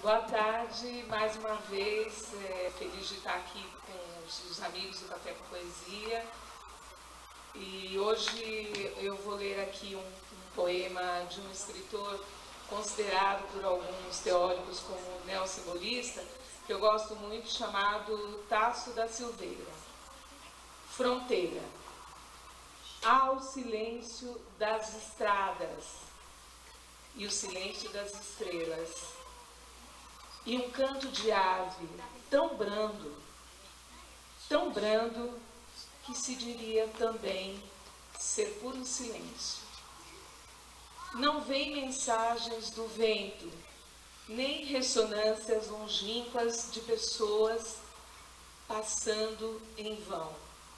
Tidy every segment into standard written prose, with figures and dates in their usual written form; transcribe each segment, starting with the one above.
Boa tarde, mais uma vez, feliz de estar aqui com os amigos do Café com Poesia. E hoje eu vou ler aqui um poema de um escritor considerado por alguns teóricos como neossimbolista, que eu gosto muito, chamado Tasso da Silveira. Fronteira. Há o silêncio das estradas e o silêncio das estrelas. E um canto de ave tão brando que se diria também ser puro silêncio. Não vêm mensagens do vento, nem ressonâncias longínquas de pessoas passando em vão.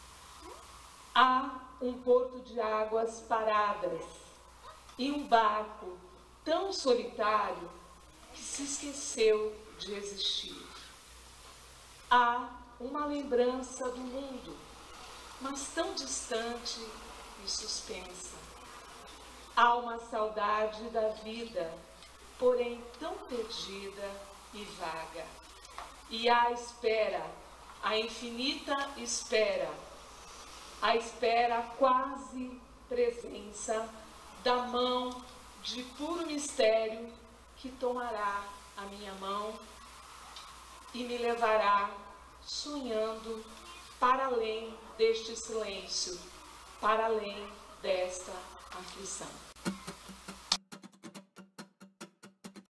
Há um porto de águas paradas e um barco tão solitário que se esqueceu de existir. Há uma lembrança do mundo, mas tão distante e suspensa. Há uma saudade da vida, porém tão perdida e vaga. E há a espera, a infinita espera, a espera quase presença da mão de puro mistério que tomará a minha mão e me levará sonhando para além deste silêncio, para além desta aflição.